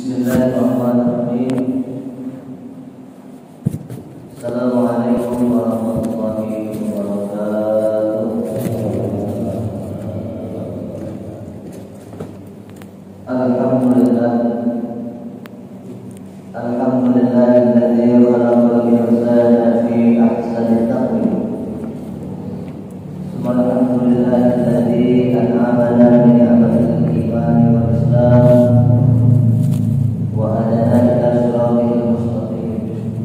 Bismillahirrahmanirrahim. Assalamualaikum warahmatullahi wabarakatuh. Alhamdulillah. Alhamdulillahilladzi khalaqal insana fi ahsani taqwim. Alhamdulillahilladzi an'amana bi ni'matil iman wal islam wa hadana ila siratal mustaqim.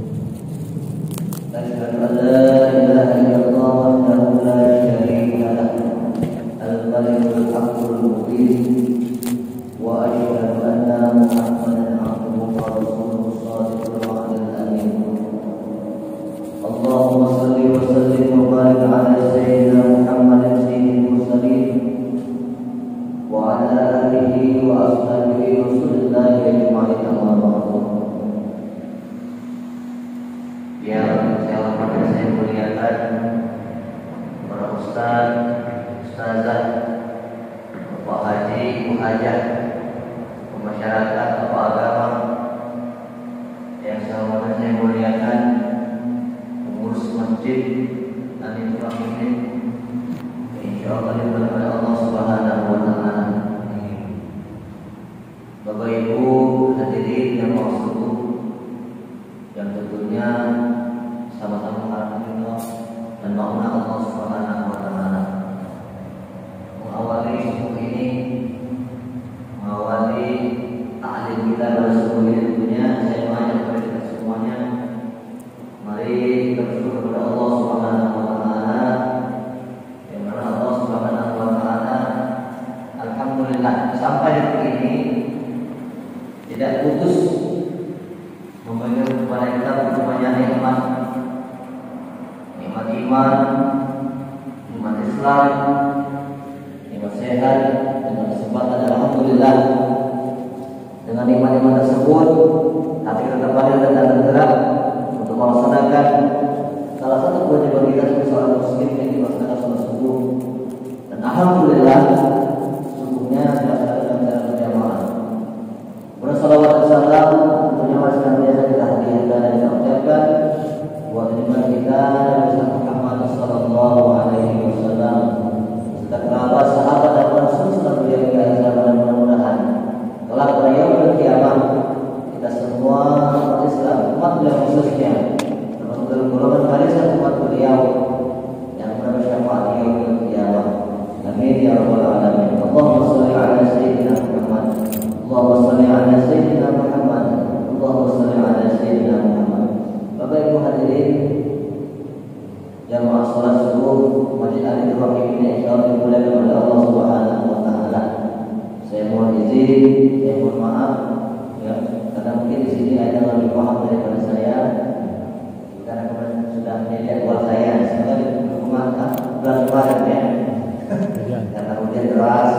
Asyhadu an la ilaha illallah wahdahu la syarika lahu al-malikul haqqul mubin wa asyhadu anna Muhammadan abduhu wa rasuluhu shadiqul wa'dil amin. Allahumma shalli wa sallim wa barik ala sayyidina Muhammadin sayyidil mursalin wa ala alihi wa ashabihi Rasulillah ajma'in. Amma ba'du. Yang saya hormati, saya muliakan para ustaz, ustazah, Bapak Haji, Ibu Hajah, masyarakat, Bapak agama, yang saya hormati, saya muliakan pengurus masjid Anifah ini, insyaallah diberkahi Allah Subhanahu wa taala. Bapak Ibu hadirin yang maksud, yang tentunya sama-sama harapkan dan mauna Allah Subhanahu wa taala. Mengawali subuh ini, mengawali ta'lim kita pada subuh ini, tentunya saya mengajak kepada kita semuanya, mari kita bersyukur kepada Allah Subhanahu wa taala, yang mana Allah Subhanahu wa taala alhamdulillah sampai detik ini tidak putus memberikan kepada kita banyak nikmat, nikmat iman, nikmat Islam, nikmat sehat, dengan kesempatan. Alhamdulillah, dengan nikmat-nikmat tersebut hati kita terpanggil dan tergerak untuk melaksanakan salah satu kewajiban kita sebagai seorang muslim, yang melaksanakan salat subuh. Dan alhamdulillah subuhnya dilaksanakan secara berjamaah. Bersalawat dan salam tentunya masih biasa kita hadirkan dan kita ucapkan buat nikmat kita Nabi Muhammad sallallahu alaihi wasallam serta kerabat, sahabat dan rasul serta beliau yang dan mudah-mudahan kelak pada yaumul kiamat kita semua umat Islam, umat beliau khususnya, termasuk dalam golongan barisan umat beliau yang berada syafaat di yaumul kiamat. Amin ya rabbal alamin. Allahumma shalli ala sayyidina Muhammad. Allahumma shalli ala sayyidina Muhammad. Allahumma shalli ala sayyidina Muhammad. Bapak Ibu hadirin jamaah salat subuh Masjid Al-Ibrahim ini insyaallah dimuliakan oleh Allah Subhanahu wa taala. Saya mohon izin, saya mohon maaf ya, karena mungkin di sini ada yang lebih paham daripada saya, karena kemarin sudah menjadi jadwal saya sebagai bulan kemarin ya. Karena hujan deras,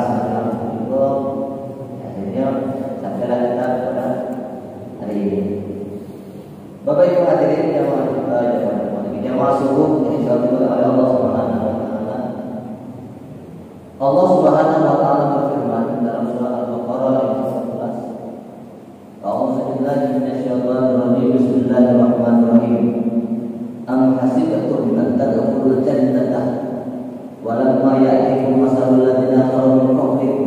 akhirnya sampailah kita pada hari ini. Bapak Ibu hadirin jamaah subuh yang disampaikan oleh Allah Subhanahu wa taala. Allah Subhanahu wa taala berfirman dalam surah Al-Baqarah ayat 11. A'udzu billahi minasyaitonir rajim. Bismillahirrahmanirrahim. Am hasibtum an tadkhulul jannata wa lamma ya'tikum masalul ladzina khalu min qablikum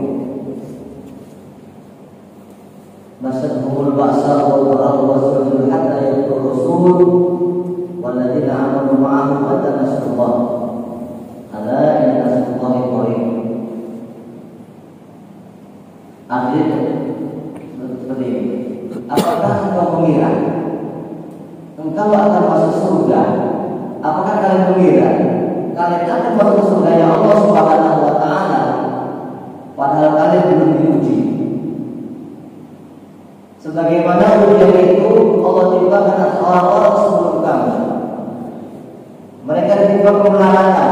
masadhumul ba'sa wal dharra was-sa'u hatta yaqul rasul walladzina amanu ma'ahu mata nasrullah ala inna nasrullahi qarib. Akhirnya seperti ini. Apakah engkau mengira engkau akan masuk surga? Apakah kalian mengira kalian akan masuk surga yang Allah Subhanahu wa taala padahal kalian belum diuji? Sebagaimana ujian itu Allah timpakan atas orang-orang sebelum kamu. Mereka ditimpa kemelaratan,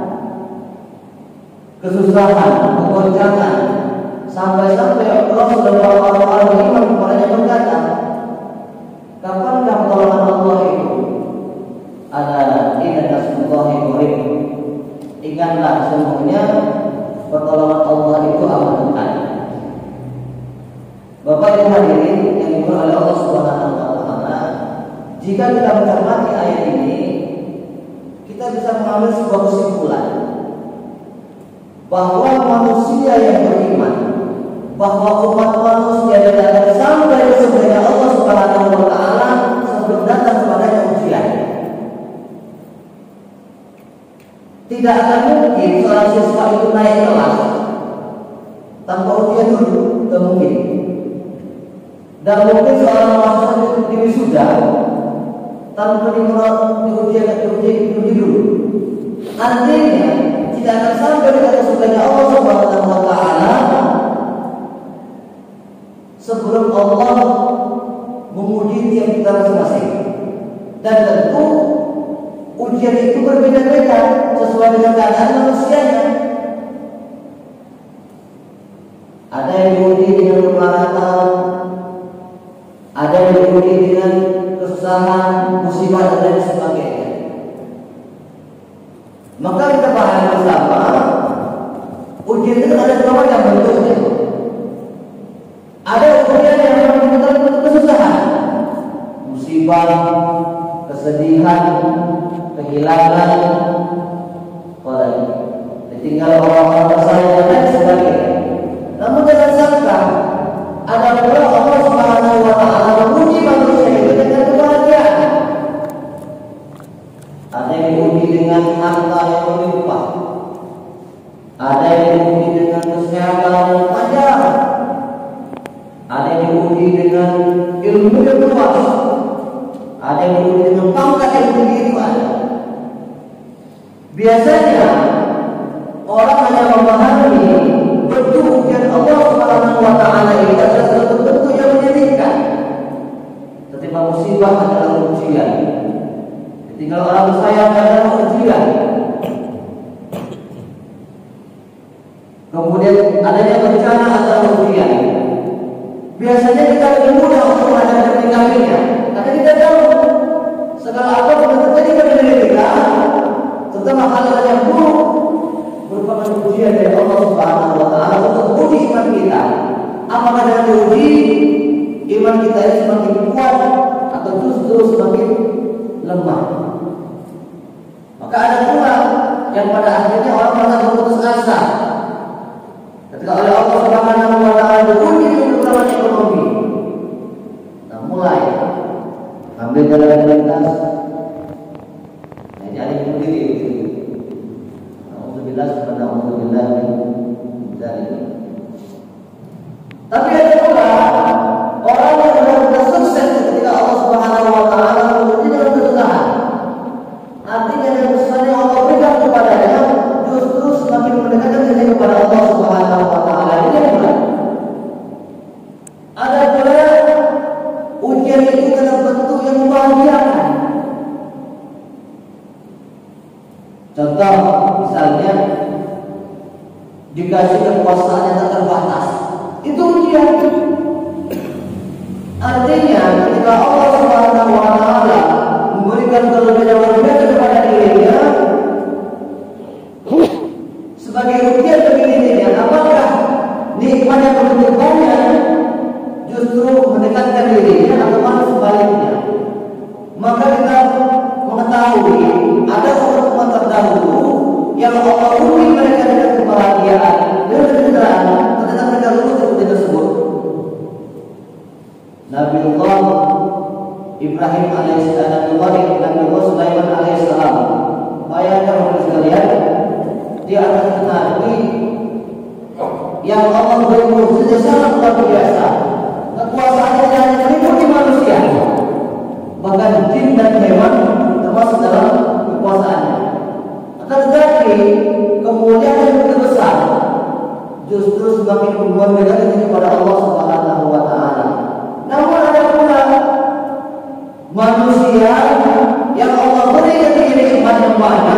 kesusahan, kegoncangan, sampai-sampai Rasulullah SAW kepadanya berkata, kapankah pertolongan Allah itu? Ala inna nasrullahi qarib. Ingatlah sesungguhnya pertolongan Allah itu amat dekat. Bapak Ibu hadirin hadirin yang dimuliakan oleh Allah Subhanahu wa taala, jika kita mencermati ayat ini, kita bisa mengambil sebuah kesimpulan bahwa manusia yang beriman, bahwa umat manusia tidak akan sampai ke surga Allah Subhanahu wa taala sebelum datang kepadanya ujian. Tidak akan mungkin seorang siswa itu naik kelas tanpa ujian dulu, tidak mungkin. Dan mungkin seorang mahasiswa di wisuda tanpa diuji dulu. Artinya tidak akan sampai kepada surganya Allah Subhanahu wa taala sebelum Allah menguji tiap kita masing-masing. Dan tentu ujian itu berbeda-beda sesuai dengan keadaan manusianya. Ada yang diuji dengan kemelaratan, ada yang diuji dengan kesusahan, musibah dan lain sebagainya. Maka kita pahami bersama, ujian itu ada dua macam bentuknya. Ada ujian yang menimbulkan kesusahan, musibah, kesedihan, kehilangan, ditinggal orang-orang tersayang dan lain sebagainya. Namun jangan sangka, ada pula Allah Subhanahu wa taala menguji manusia itu dengan kebahagiaan. Ada yang diuji dengan harta yang melimpah, ada yang diuji dengan kesehatan yang panjang, ada yang diuji dengan ilmu yang luas, ada yang diuji dengan pangkat yang tinggi itu ada. Biasanya orang hanya memahami bentuk ujian Allah Subhanahu wa taala ini adalah satu bentuk yang menyedihkan. Ketika musibah adalah ujian, ketika orang sayang adalah ujian, kemudian adanya bencana adalah ujian. Biasanya kita lebih mudah untuk menghadapinya, karena kita tahu segala apa yang terjadi pada diri kita, terutama hal-hal yang buruk, merupakan ujian dari Allah Subhanahu wa taala untuk uji iman kita. Apakah dengan diuji iman kita ini semakin kuat atau justru semakin lemah? Maka ada pula yang pada akhirnya orang merasa berputus asa ketika oleh Allah Subhanahu wa taala diuji terutama ekonomi. Nah, mulai ambil jalan pintas, jadi berdiri. Alhamdulillah dari. Tapi ada pula orang yang benar-benar sukses ketika Allah Subhanahu wa taala menguji dengan kesusahan. Artinya yang kesusahan yang Allah berikan kepadanya justru semakin mendekatkan diri kepada Allah Subhanahu wa taala. Ini pula. Ada pula ujian itu dalam bentuk yang membahagiakan. Contoh misalnya dikasih kekuasaan yang tak terbatas, itu ujian. Artinya ketika Allah Subhanahu wa taala memberikan kelebihan yang berbeda kepada dirinya sebagai ujian bagi dirinya, apakah nikmat yang begitu banyak justru mendekatkan dirinya atau malah sebaliknya? Maka kita mengetahui ada umat terdahulu yang Allah uji mereka dengan kebahagiaan dan ketenangan, ternyata mereka lulus dari ujian tersebut. Nabiullah Ibrahim alaihissalam, Nabiullah Sulaiman alaihissalam, bayangkan oleh sekalian, dia adalah nabi yang Allah beri mukjizat sangat luar biasa. Kekuasaannya yang meliputi manusia, bahkan jin dan hewan termasuk dalam kekuasaannya. Akan tetapi kemuliaan yang begitu besar justru semakin membuat mereka kepada Allah Subhanahu wa taala. Namun ada pula manusia yang Allah beri nikmat yang banyak,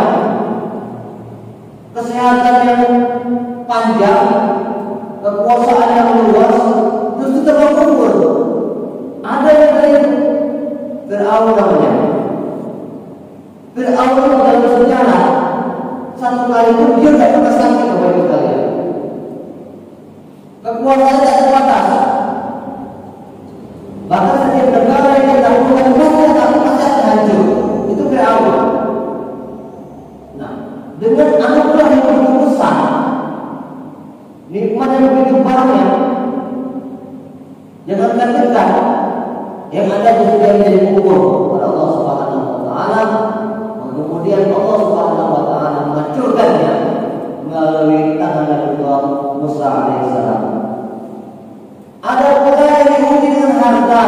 kesehatan yang panjang, kekuasaan yang luas, justru terkubur. Ada yang lain, Fir'aun namanya. Fir'aun dalam sejarah satu kali pun dia tidak pernah sakit kepada kalian. Kekuasaan tak terbatas. Bahkan setiap negara yang didahulukan rakyat tapi pasti akan hancur. Itu Fir'aun. Nah, dengan anugerah yang begitu besar, nikmat yang begitu banyak, jangan katakan yang ada sudah menjadi kubur pada Allah Subhanahu wa taala, kemudian Allah Subhanahu wa taala menghancurkannya melalui tangan Nabi Musa alaihissalam. Ada pula yang diuji dengan harta.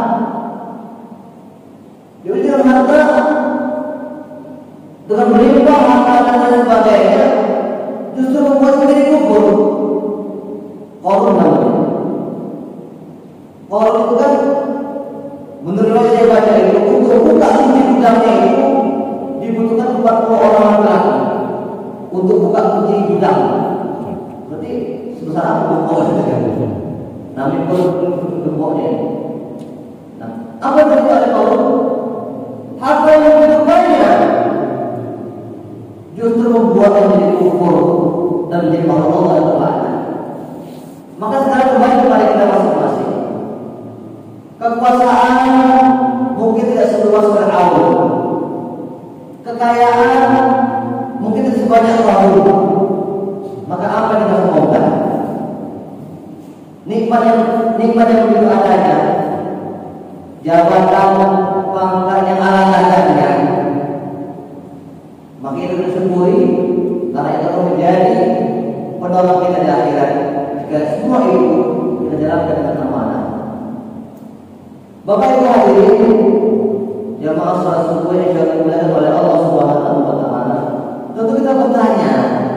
Diuji dengan harta, dengan berlimpah harta dan sebagainya, justru membuat menjadi kubur. Korun namanya. Korun itu kan, menurut yang saya baca itu, untuk buka kunci gudangnya itu dibutuhkan 40 orang laki-laki untuk buka kunci gudang. Berarti sebesar apa gemboknya? Namun pun gemboknya. Nah, apa yang terjadi oleh Korun? Harta yang begitu banyak justru membuatnya menjadi kubur dan menjadi makhluk Allah yang terlaknat. Maka sekarang kembali kepada kita masing-masing. Kekuasaan mungkin tidak seluas Fir'aun. Kekayaan mungkin tidak sebanyak Qarun. Maka apa yang kita semoga? Nikmat yang begitu adanya, jabatan, pangkat yang ala-alanya, maka itu disyukuri karena itu akan menjadi penolong kita di akhirat. Jika semua itu kita jalankan dengan amanah. Bapak Ibu hadirin jamaah salat subuh yang dimuliakan oleh Allah Subhanahu wa taala, tentu kita bertanya,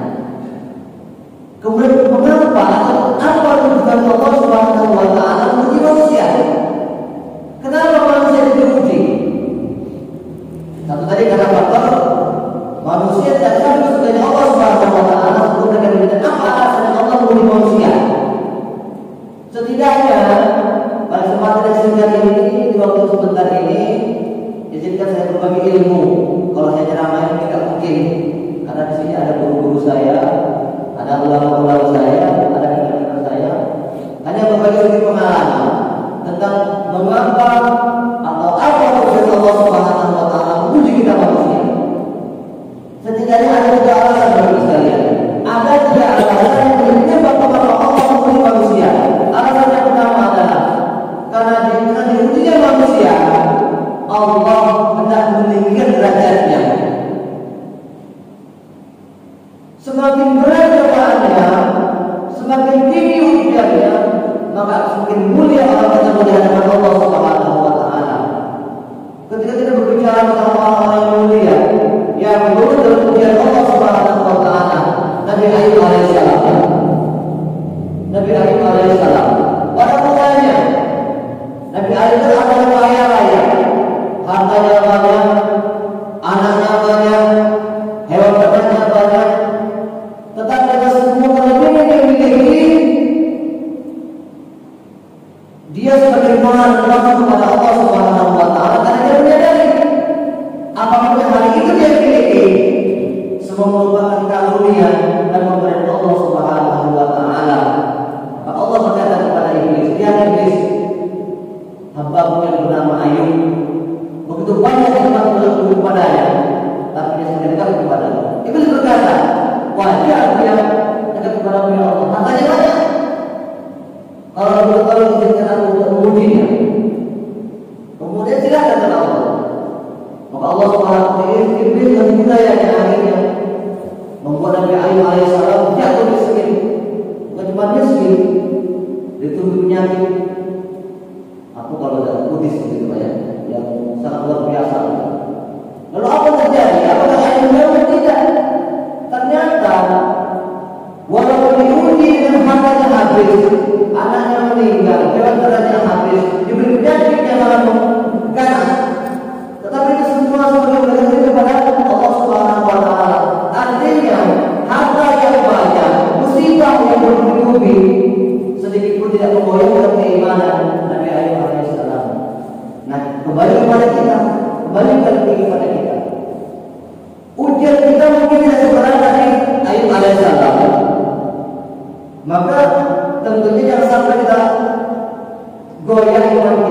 kemudian mengapa atau apa tujuan Allah Subhanahu wa taala menguji manusia? Kenapa manusia diuji? Satu tadi kata faktor manusia tidak tahu sebenarnya Allah Subhanahu wa taala untuk menjadi apa alasan Allah menguji manusia. Setidaknya pada kesempatan yang singkat ini, di waktu sebentar ini, izinkan saya berbagi ilmu. Kalau saya ceramah tidak mungkin, karena di sini ada guru-guru saya, ada ulama-ulama saya, ada pimpinan saya. Hanya berbagi sedikit pengalaman tentang mengapa atau apa tujuan Allah Subhanahu wa taala menguji kita manusia. Setidaknya ada 3 alasan bagi sekalian. Ada 3 alasan yang menyebabkan mengapa Allah menguji manusia. Alasan yang pertama adalah karena diujinya manusia, Allah hendak meninggikan derajatnya. Semakin berat cobaannya, semakin tinggi ujiannya, maka semakin mulia orang kita di hadapan Allah Subhanahu wa taala. Ketika kita berbicara tentang orang-orang yang mulia, yang lulus dalam ujian Allah Subhanahu wa taala, Nabi Ayub alaihissalam. Nabi Ayub alaihissalam. Pada mulanya Nabi Ayub adalah kaya raya, hartanya banyak, anaknya banyak, hewan ternaknya banyak. Tetapi dengan semua kelebihan yang dimiliki, dia sebagai mohon kepada Allah Subhanahu wa taala karena dia menyadari apapun yang hari itu dia miliki semua merupakan karunia dan pemberian Allah Subhanahu wa taala. Maka Allah berkata kepada iblis, "Ya iblis, hamba-Mu yang bernama Ayub, begitu banyak nikmat berlaku kepadanya, tapi dia sangat dekat kepada-Mu." Iblis berkata, "Wajah dia dekat kepada-Mu ya Allah, hartanya banyak. Kalau izinkan aku untuk mengujinya, kemudian silakan kata Allah." Maka Allah Subhanahu wa taala iblis dan hidayahnya akhirnya membuat Nabi Ayub alaihissalam jatuh miskin. Bukan cuma miskin, dituduh penyakit. Aku kalau ada Buddhis begitu ya, yang sangat luar biasa. Lalu apa terjadi? Apakah Ayub memang tidak? Ternyata walaupun diuji dengan hartanya habis, anaknya meninggal, hewan ternaknya habis, diberi penyakit yang sangat ganas, tetapi itu semua sebagai bergantung kepada Allah Subhanahu wa taala. Artinya harta yang banyak, musibah yang bertubi-tubi, sedikit pun tidak memgoyahkan keimanan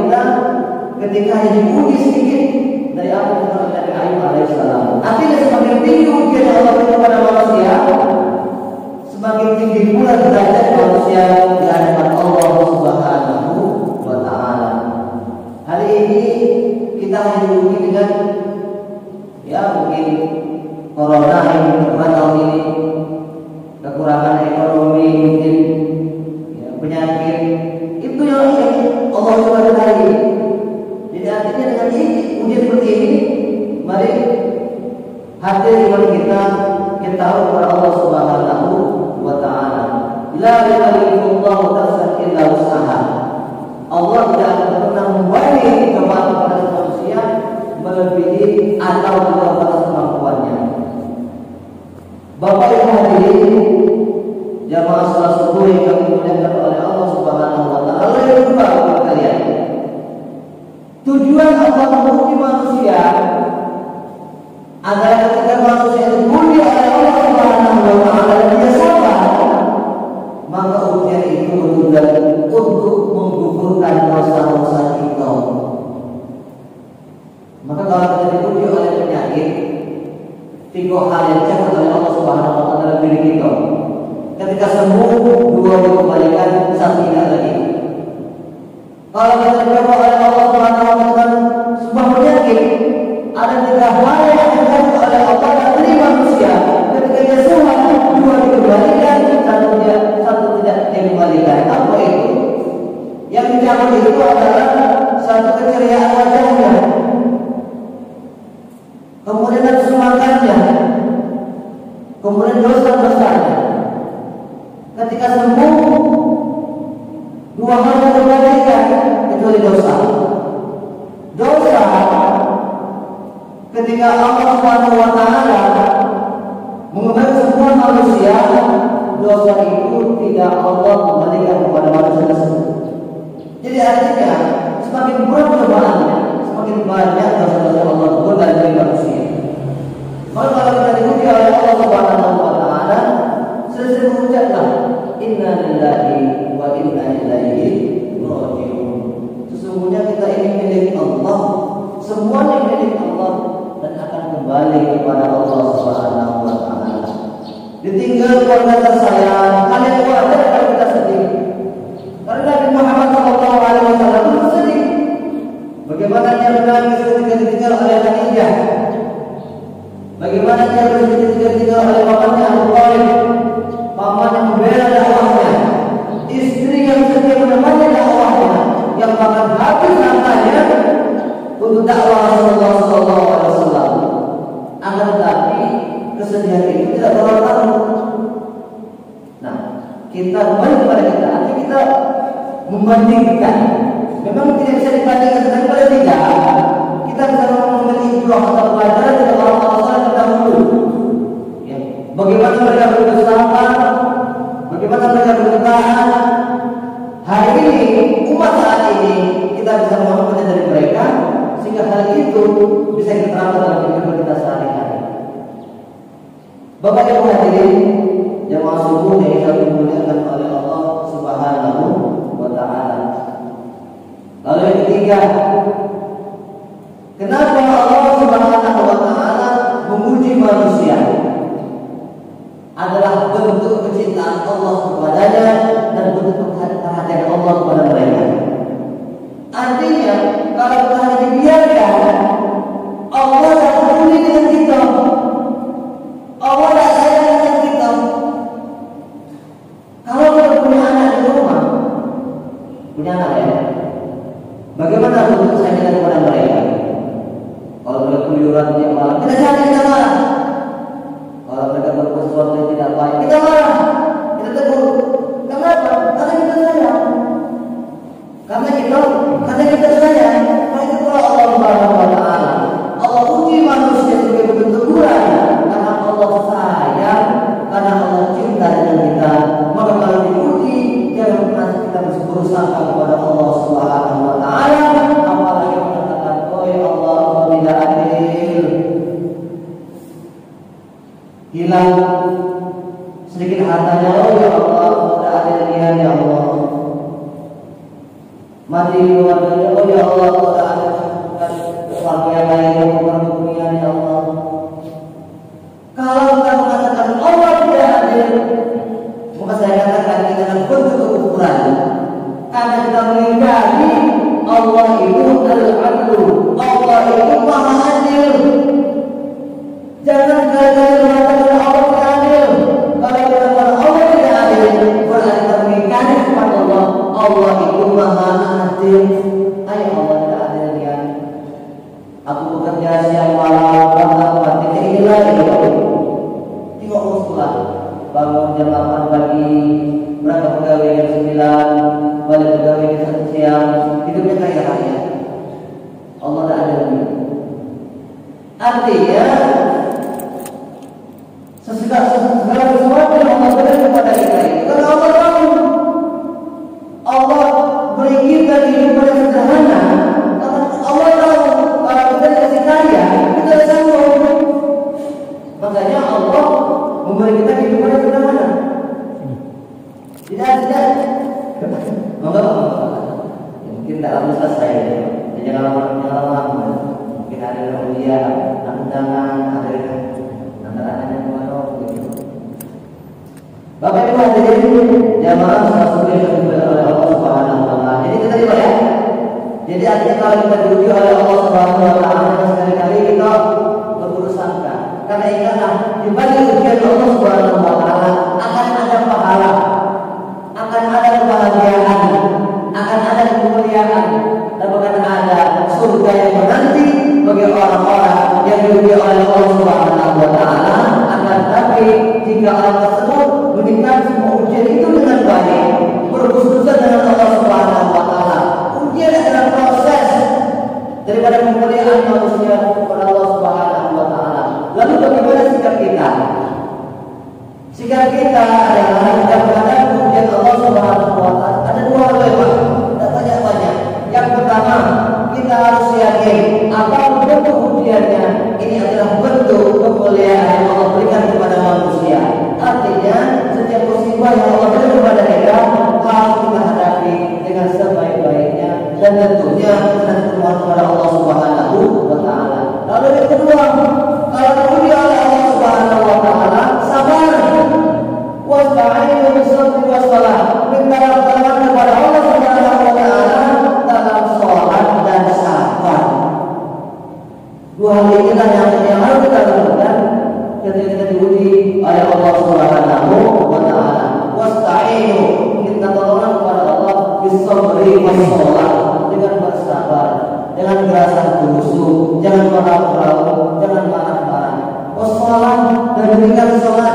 kita ketika diuji sedikit dari apa yang telah Nabi Ayub alaihissalam. Artinya semakin tinggi ujian Allah kepada manusia, semakin tinggi pula derajat manusia di hadapan Allah Subhanahu wa Ta'ala. Hari ini kita diuji dengan mungkin corona yang berat tahun ini, kekurangan ekonomi, mungkin penyakit, itu yang Allah juga terjadi. Jadi artinya dengan ini ujian seperti ini, mari hati iman kita tahu kepada Allah Subhanahu wa Ta'ala. La yukallifullahu nafsan illa wus'aha. Allah tidak akan pernah memberi kepada manusia melebihi atau di bawah batas kemampuannya. Bapak Ibu hadirin jamaah salat subuh yang kami muliakan oleh Allah Subhanahu wa Ta'ala, yang kedua kepada kalian, tujuan Allah menguji manusia adalah ketika manusia diuji oleh Allah Subhanahu wa Ta'ala dan dia sabar, maka ujian itu bertujuan untuk menggugurkan dosa-dosa kita. Maka kalau kita diuji oleh penyakit, tiga hal yang dicatat oleh Allah Subhanahu wa Ta'ala dalam diri kita. Ketika sembuh, dua dikembalikan, satu tidak lagi. Kalau kita dicoba oleh Allah Subhanahu wa Ta'ala sebuah penyakit, ada tiga hal yang dicatat oleh Allah dan diri manusia. Ketika dia sembuh, dua dikembalikan, satu tidak dikembalikan. Apa itu? Yang dicatat itu adalah satu keceriaan wajahnya, kemudian nafsu makannya, kemudian dosa-dosanya. Ketika sembuh, dua hal dikembalikan kecuali dosa. Dosa ketika Allah Subhanahu wa Ta'ala mengubah semua manusia, dosa itu tidak Allah kembalikan kepada manusia tersebut. Jadi artinya semakin berat cobaannya, semakin banyak dosa-dosa Allah turun dari manusia. Maka kalau kita diuji oleh Allah Subhanahu wa Ta'ala, sering mengucapkan inna lillahi wa inna ilaihi raji'un. Sesungguhnya kita ini milik Allah, semuanya milik Allah dan akan kembali kepada Allah Subhanahu wa Ta'ala. Ditinggal keluarga tersayang, hal yang wajar kalau kita sedih. Karena Nabi Muhammad SAW itu sedih. Bagaimana dia menangis ketika ditinggal oleh Khadijah? Bagaimana dia bersedih ketika ditinggal oleh bapaknya Abu Thalib, paman yang membela dakwahnya, istri yang setia menemani dakwahnya, yang bahkan habis hartanya untuk dakwah Rasulullah SAW. Akan tetapi kesedihan itu tidak berlalu. Nah, kita kembali kepada kita, artinya kita membandingkan. Memang tidak bisa dibandingkan dengan pada tidak. Kita bisa mengambil ibrah atau pelajaran dari orang-orang terdahulu. Ya. Bagaimana mereka bersabar, bagaimana mereka bertahan. Hari ini, umat saat ini, kita bisa mengambil dari mereka, sehingga hal itu bisa diterapkan dalam kehidupan kita sehari-hari. Bapak Ibu hadirin jamaah subuh yang kami dimuliakan oleh Allah Subhanahu wa Ta'ala. Lalu yang ketiga, kenapa Allah Subhanahu wa Ta'ala menguji manusia? Adalah bentuk kecintaan Allah kepadanya dan bentuk perhatian Allah kepada mereka. Artinya, kalau kita dibiarkan, Allah tak peduli dengan kita. Allah tak sayang dengan kita. Kalau kita punya anak di rumah, punya anak ya, bagaimana bentuk sayang kepada mereka? Kalau mereka keluyuran tiap malam, kita cari, kita marah. Kalau mereka berbuat sesuatu yang tidak baik, kita marah, kita tegur. Kenapa? Karena kita sayang. Karena kita sayang. Karena itu kalau Allah Subhanahu wa Ta'ala, Allah uji manusia sebagai bentuk teguran. Karena Allah sayang, karena Allah cinta dengan kita. Maka kalau diuji, jangan pernah kita berusaha kepada Allah Subhanahu wa Ta'ala. Apalagi mengatakan, oh ya Allah, tidak adil. Hilang sedikit hartanya, oh ya Allah, tidak adil ya Allah. Mati keluarganya, oh ya itu al-adlu. Allah itu maha adil. Jangan kalian mengatakan Allah tidak adil. Kalau katakan Allah tidak adil, berarti mengingkari kepada Allah. Allah itu maha adil. Ayo Allah tidak adil ya. Aku bekerja siang malam, apa tidak inilah ini. Tengok musulah. Bangun jam 8 pagi, berangkat pegawai jam 9, balik pegawai jam 1 siang, hidupnya kaya raya. Allah tidak adil lagi. Artinya segala sesuatu yang Allah berikan kepada kita itu karena Allah tahu. Allah beri kita kehidupan yang sederhana. Allah tahu kalau kita dikasih kaya, kita sanggup. Makanya Allah memberi kita kehidupan yang sederhana. Tidak. Mungkin tak lama selesai. Jangan lama-lama. Mungkin ada ujian, tantangan, ada antara Bapak Ibu hadirin jamaah salat yang dimuliakan oleh Allah Subhanahu wa taala. Jadi kita lihat ya. Jadi artinya kalau kita diuji oleh Allah Subhanahu wa taala sekali-kali kita berburuk sangka. Karena ingatlah di balik ujian Allah Subhanahu wa taala akan ada pahala, akan ada kebahagiaan, akan ada kemuliaan, dan akan ada surga yang menanti bagi orang-orang yang diuji oleh Allah Subhanahu wa taala. Akan tetapi jika orang tersebut menyikapi semua ujian itu dengan baik, berkhusnuzan dengan Allah Subhanahu wa taala. Ujian adalah proses daripada kemuliaan manusia kepada Allah Subhanahu wa taala. Lalu bagaimana sikap kita? Sikap kita adalah dalam menghadapi ujian Allah Subhanahu wa taala. Ada dua hal lebar, tidak banyak-banyak. Yang pertama, kita harus yakin apapun bentuk ujiannya, ini adalah bentuk kemuliaan yang Allah berikan kepada manusia. Artinya setiap musibah yang Allah berikan kepada kita harus kita hadapi dengan sebaik-baiknya dan tentunya dengan berdoa kepada Allah Subhanahu wa taala. Lalu yang kedua, kalau diuji oleh Allah Subhanahu wa taala, sabar. Wasta'inu bis-sabri was-shalah. Mintalah pertolongan kepada Allah Subhanahu wa taala dalam salat dan sabar. Dua hal inilah yang harus kita lakukan ketika kita diuji oleh Allah Subhanahu wa taala. Wasta'inu, minta pertolongan kepada Allah bis-sabri was-shalah, dengan bersabar, dengan merasa khusyuk, jangan marah-marah, jangan marah-marah. Was-shalah, dan berikan salat.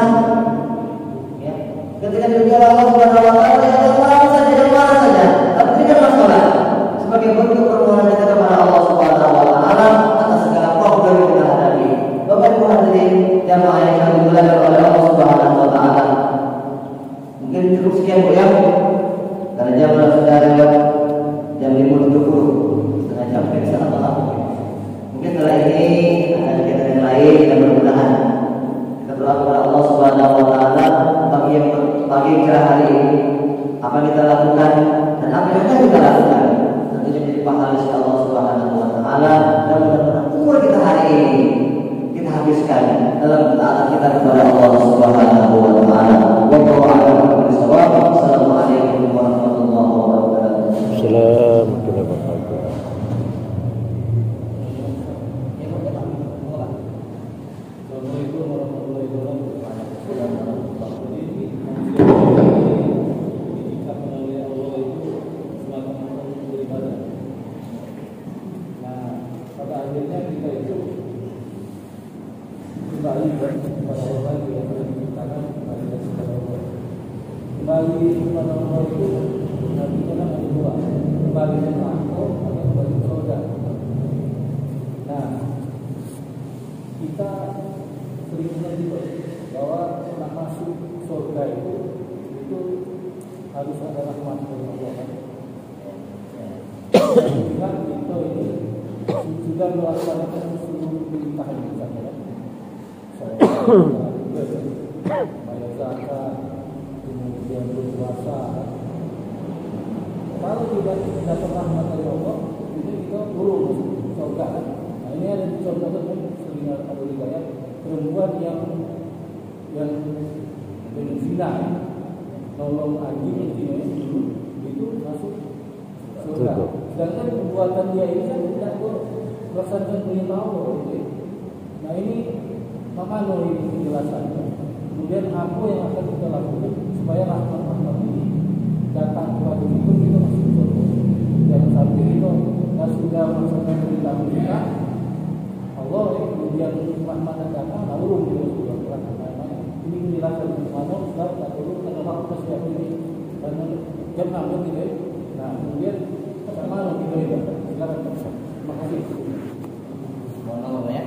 Ya. Ketika diuji oleh Allah Subhanahu wa taala, jangan marah saja, tapi berikanlah salat sebagai bentuk permohonan kita kepada Allah Subhanahu wa taala atas segala problem yang kita hadapi. Bapak Ibu hadirin jamaah yang dimuliakan oleh Allah Subhanahu wa taala. Mungkin cukup sekian Bu ya. Karena jam sudah lewat jam 5.20, setengah jam kita salah. Mungkin setelah ini ada kegiatan yang lain dan mudah-mudahan kita berdoa kepada Allah Subhanahu wa taala pagi cerah hari ini apa yang kita lakukan dan apa yang akan kita lakukan tentunya menjadi pahala dari Allah Subhanahu wa taala, dan mudah-mudahan umur kita hari ini kita habiskan dalam taat kita kepada Allah Subhanahu wa taala. Wallahu a'lam bishawab. Assalamualaikum warahmatullahi wabarakatuh. Assalamualaikum warahmatullahi wabarakatuh. Kembali kepada Allah itu nanti kan ada dua, kembali ke aku atau kembali ke surga. Nah, kita seringnya juga bahwa nak masuk surga itu harus ada rahmat dari Allah. Bilang kita ini sudah melaksanakan seluruh perintahan kita, ya. Bayar zakat, kemudian berpuasa. Kalau tidak dapat rahmat dari Allah, ini kita turun surga. Nah, ini ada di surga itu sering ada riwayat perempuan yang dengan zina, nolong anjing itu masuk surga. Sedangkan perbuatan dia ini kan tidak melaksanakan perintah Allah gitu. Nah ini makanya ini penjelasannya. Kemudian apa yang akan kita lakukan supaya rahmat ini datang kepada kita masuk surga. Jangan sampai kita sudah melaksanakan perintah Allah kemudian rahmat datang lalu kita sudah melaksanakan. Ini penjelasan mana Ustaz tak perlu karena waktu setiap ini karena jam 6 gitu. Nah kemudian bagaimana kita ini? Silakan. Terima kasih. Mohon maaf ya.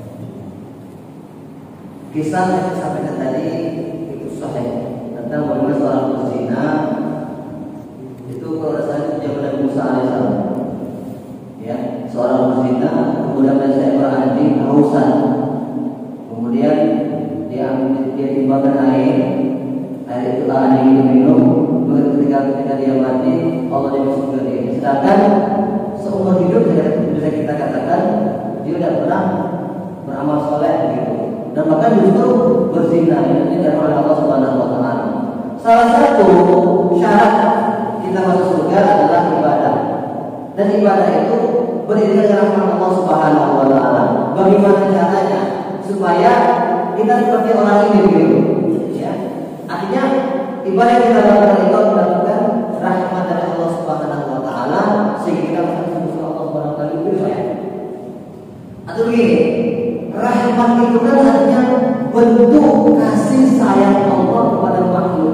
Kisah yang saya sampaikan tadi itu sahih tentang bagaimana seorang berzina itu kalau saya itu zaman Nabi Musa alaihissalam. Ya, seorang berzina kemudian seekor anjing kehausan, kemudian dia timbulkan air itu anjing itu minum, ketika dia mati Allah dimasukkan dia. Sedangkan seumur hidup bisa kita katakan dia tidak pernah beramal soleh gitu. Dan bahkan justru berzina ini dari Allah Subhanahu wa taala. Salah satu syarat kita masuk surga adalah ibadah. Dan ibadah itu beriringan dengan rahmat Allah Subhanahu wa taala. Bagaimana caranya supaya kita seperti orang ini gitu. Ya. Artinya ibadah yang kita lakukan itu mendapatkan rahmat dari Allah Subhanahu wa taala sehingga kita masuk surga Allah Subhanahu wa taala. Ya. Atau begini, rahmat itu kan artinya bentuk kasih sayang Allah kepada makhluk.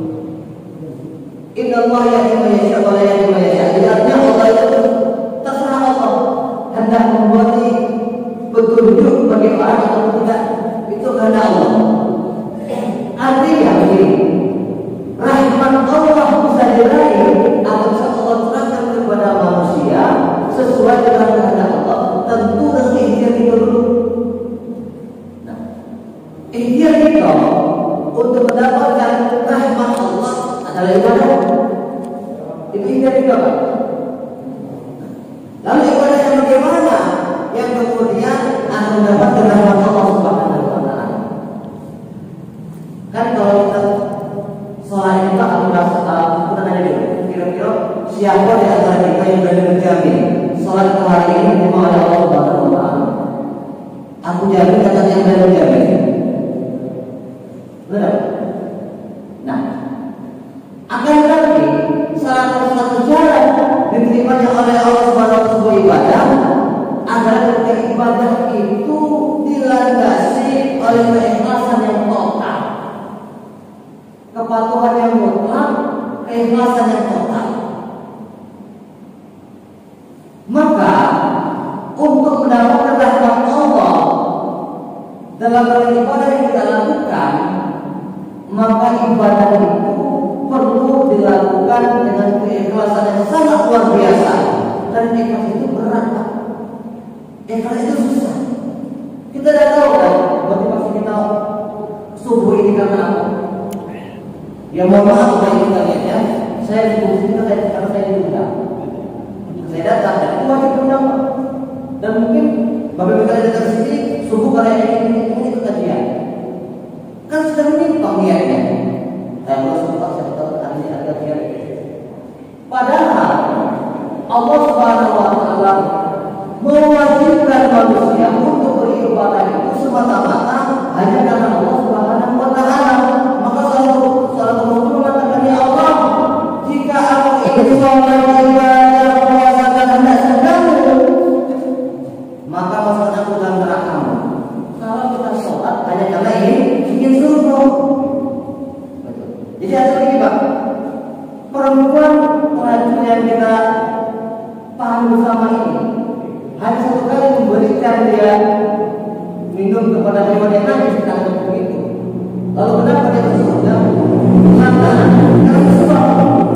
Inna Allah yahdi man yasha wa la yahdi man yasha. Artinya Allah itu terserah Allah hendak membuat petunjuk bagi orang atau tidak itu karena Allah. Artinya begini, rahmat Allah bisa diraih atau bisa Allah terangkan kepada manusia sesuai dengan kehendak Allah. Tentu dengan ikhtiar kita dulu. Nah, ikhtiar kita untuk mendapatkan rahmat Allah adalah ibadah. Itu ikhtiar kita, Pak. Lalu ibadah yang bagaimana? Yang kemudian akan mendapatkan rahmat Allah Subhanahu wa taala. Kan kalau kita sholat kita akan kita nanya dulu, kira-kira siapa di antara kita yang berani menjamin sholat hari ini diterima oleh Allah Subhanahu wa taala? Aku jamin katanya yang berani menjamin. Benar? Nah, akan tetapi salah satu cara diterimanya oleh Allah Subhanahu wa taala sebuah ibadah adalah ketika ibadah itu dilandasi oleh keikhlasan yang total, kepatuhan yang mutlak, keikhlasan yang total. Maka untuk mendapatkan rahmat Allah dalam ibadah yang kita lakukan, maka ibadah itu perlu dilakukan dengan keikhlasan yang sangat luar biasa. Dan ikhlas itu berat, ikhlas itu susah. Kita tidak tahu kan motivasi kita subuh ini karena apa. Ya mohon maaf bagi kalian ya, saya subuh ini karena saya diundang. Saya datang dan itu wajib undang. Dan mungkin bagi kalian datang sini subuh kalian ini itu kajian. Kan sudah menyimpang niatnya. Saya merasa saya tahu hari ini ada kajian. Padahal Allah Subhanahu wa taala mewajibkan manusia untuk beribadah itu semata-mata hanya karena Allah Subhanahu wa taala. Maka salah satu mengatakan, ya Allah, jika aku ingin sholat ibadah puasa dan hendak sedangmu, maka masalah aku dalam neraka-Mu. Kalau kita sholat hanya karena ingin surga. Jadi ada lagi Pak, perempuan racun yang kita paham bersama ini hanya satu kali memberikan dia minum kepada hewan yang najis dan begitu. Lalu kenapa dia surga? Karena sebab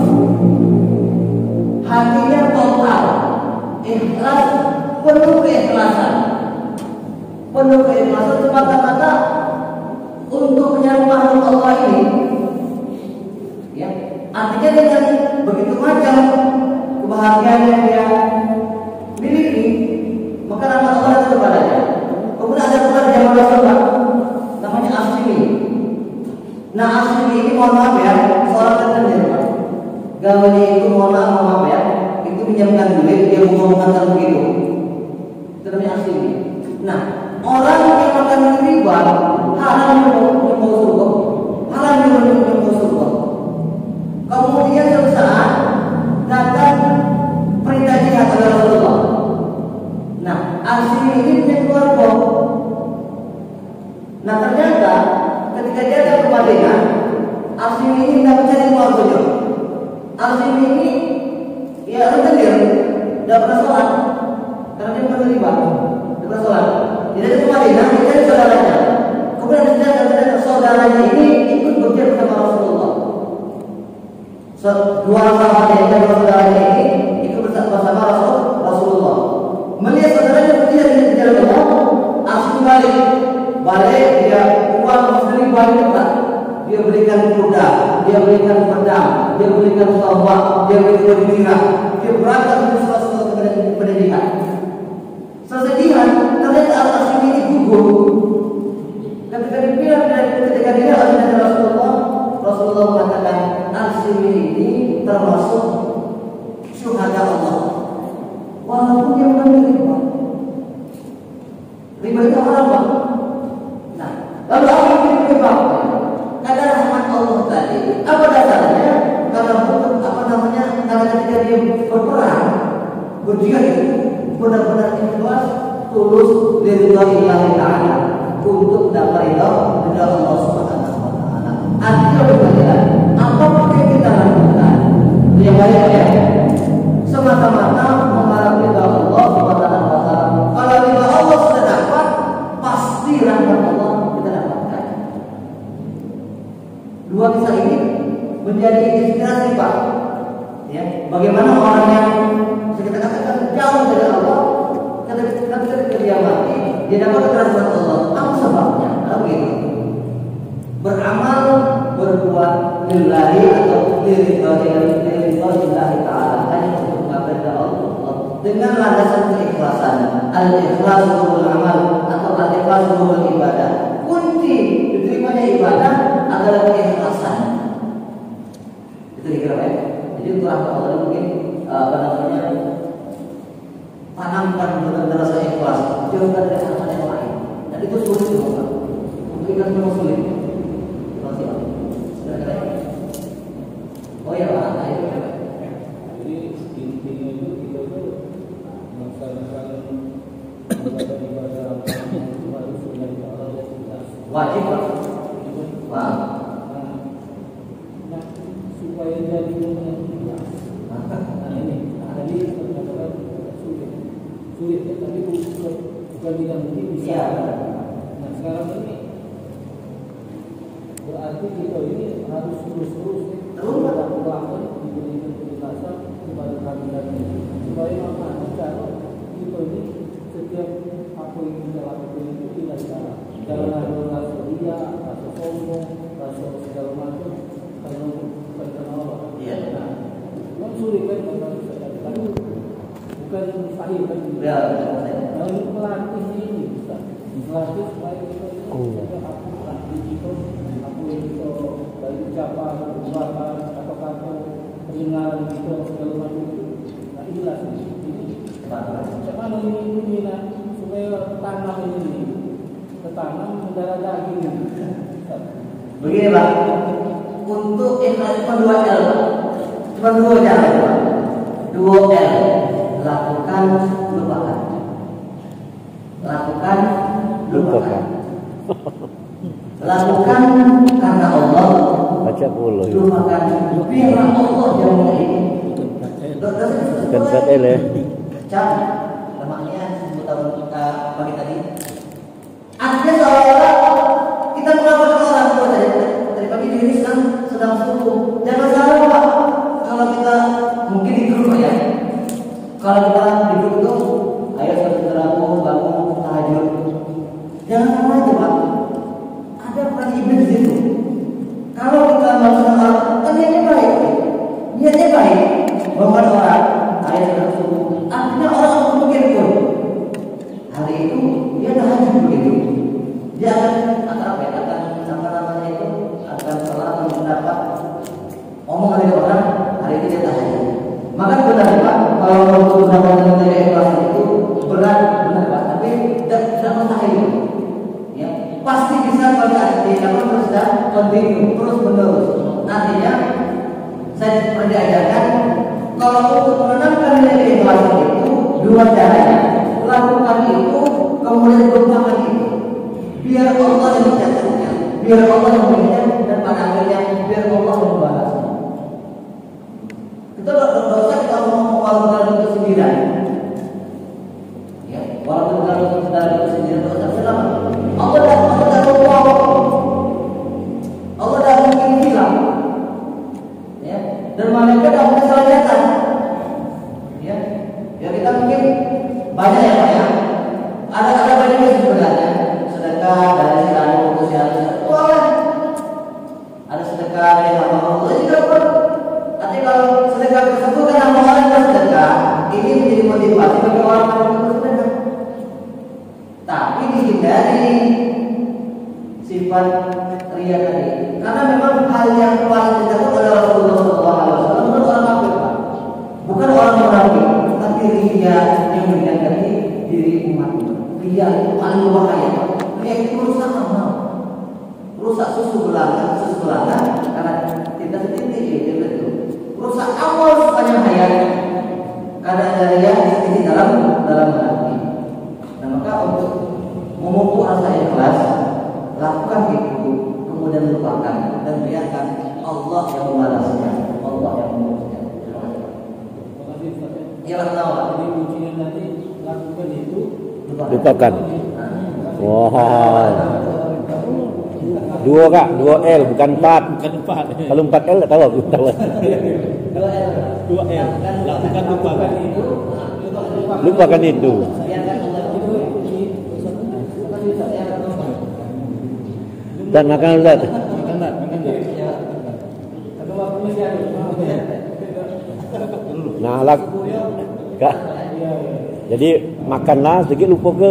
hatinya total, ikhlas, penuh keikhlasan semata-mata untuk menyembah makhluk Allah ini. Ya, artinya dengan begitu macam kebahagiaan yang dia miliki, maka rahmat Allah itu kepadanya. Kemudian ada pula di zaman Rasulullah namanya Asmi. Nah Asmi ini mohon maaf ya, seorang tertentu. Gawannya itu mohon maaf ya, itu pinjamkan duit dia mau besar begitu. Itu namanya asimi. Nah, orang yang makan riba haram minum surga, haram minum surga. Kemudian suatu saat datang perintah jihad oleh Rasulullah. Nah, asimi ini punya keluarga. Nah, ternyata ketika dia datang ke Madinah, asimi ini tidak mencari keluarganya. Asimi ini ya rentenir, tidak pernah sholat karena dia bukan riba, tidak pernah sholat. Dia datang ke Madinah, dia cari saudaranya. Kemudian ternyata saudaranya ini ikut berjihad bersama Rasulullah. Dua sahabat yang dari saudaranya ini ikut bersama Rasulullah. Melihat saudaranya berjihad di jalan Allah, asimi balik dia uang sendiri balik tak. Dia berikan kuda, dia berikan pedang, dia berikan tombak, dia berikan bintang, dia berangkat menuju suatu pendidikan. Selesai jihad, ternyata al-Asimi ini gugur. Ketika dia dengan Rasulullah mengatakan Asimi ini termasuk syuhada Allah. Walaupun dia menerima riba itu haram. Nah, lalu apa yang riba? Karena rahmat Allah tadi, apa dasarnya? Karena ketika dia berperang, berjihad itu benar-benar ikhlas, tulus dari Allah Taala untuk dapat ridha dari Allah Subhanahu Wa Taala. Artinya berbeda. Apapun yang kita lakukan, yang baik ya, semata-mata mengharap ridha Allah Subhanahu Wa Taala. Kalau ridha Allah sudah dapat, pasti rahmat Allah kita dapatkan. Dua kisah ini menjadi inspirasi Pak. Ya, bagaimana orang yang kita katakan jauh dari Allah, ketika dia mati, dia dapat kerahmat Allah. Apa sebabnya? Begitu. Beramal, berbuat lillahi atau lillahi ta'ala, hanya untuk mengabdi Allah dengan landasan keikhlasan. Al-ikhlasul amal atau al-ikhlasul ibadah. Kunci diterimanya ibadah adalah keikhlasan. Itu dikira ya. Jadi untuk Allah mungkin tanamkan dengan rasa ikhlas, jauhkan dari hal yang lain. Dan itu sulit juga. Mungkin kan memang sulit. Oh ya Pak, ayo. Jadi intinya itu kita itu melaksanakan ibadah harus dengan Allah wajib Pak. Wah. Nah, supaya jadi yang ikhlas. Nah ini, tadi katakan sulit ya, tapi bukan tidak mungkin bisa. Ya. Nah sekarang ini berarti kita ini harus terus melakukan diberikan penjelasan kepada kami supaya makna cara kita ini setiap apa yang kita lakukan itu tidak salah. Jangan ada rasa ria, rasa sombong, rasa segala macam karena Allah. Iya. Nah, memang sulit kan tapi bukan mustahil kan? Ya. Nah, untuk melatih ini bisa melatih supaya kita aku latih itu aku itu dari ucapan, perbuatan, atau kata pendengaran itu segala macam itu. Nah inilah ini. Bagaimana ini supaya tanam ini tertanam mendarah daging. Begini Pak, untuk ikhlas cuma 2 L, cuma 2 cara Pak. 2 L, lakukan, lupakan. Lakukan, lupakan. Lakukan karena Allah. Baca puluh. Lupakan biar Allah yang mengayomi. Bukan KL ya. Cak, lemaknya sebutan kita pagi tadi. Artinya seolah-olah kita mengamalkan orang tua dari pagi diri sedang subuh. Jangan salah Pak. Kalau kita mungkin di grup ya. Kalau kita di grup itu, ayo saudaraku bangun tahajud. Jangan salah aja Pak. Ada peran iblis di situ. Kalau kita melakukan orang, kan niatnya baik, bangun orang, ayo sedang subuh. Artinya orang mungkin pun hari itu dia continue, terus menerus. Artinya saya pernah diajarkan kalau untuk menanamkan nilai keikhlasan itu dua caranya. Lakukan itu, kemudian lupakan itu. Biar Allah yang mencatatnya, biar Allah yang mengingat, dan pada akhirnya biar Allah yang membalasnya. Kita dosa kita ngomong walaupun dalam bentuk sindiran, ya, walaupun dalam bentuk sindiran dosa selama Allah dah Allah dah mungkin hilang, ya, dan malaikat dah mungkin salah catat, ya, ya kita mungkin banyak ya Pak ya, ada banyak sebenarnya sedekah dari si anu untuk si anu, ada sedekah dari hamba Allah juga pun. Tapi kalau sedekah tersebut kan nama orang bersedekah, ini menjadi motivasi bagi orang yang bersedekah. Tapi dihindari sifat ria tadi, karena memang hal yang paling ditakut adalah Rasulullah SAW bukan orang kafir, bukan orang munafik, tapi ria yang mendekati diri umat. Ria itu paling berbahaya. Ria itu merusak amal, rusak susu belanga, karena kita setitik itu betul. Rusak awal sepanjang hayat karena ria setitik dalam hati. Nah maka untuk memupuk rasa ikhlas, lakukan itu, kemudian lupakan dan biarkan Allah yang membalasnya, Allah yang mengurusnya. Ialah nawar. Jadi kuncinya nanti lakukan itu, Lupakan. Wah. Dua kak, 2L bukan 4. bukan 4. Kalau 4L tak tahu aku tahu. 2L. Lakukan lupakan itu. Lupakan itu. Dan makan Ustaz. Makan. Nah, lak. Kak. Jadi makanlah sedikit lupa ke.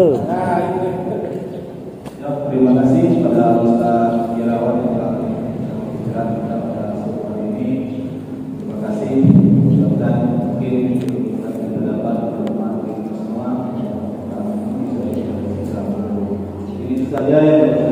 Ya, terima kasih kepada Ustaz Irawan yang telah memberikan kita pada sore hari ini. Terima kasih. Mudah-mudahan mungkin kita dapat bermanfaat kita semua. Ini saja yang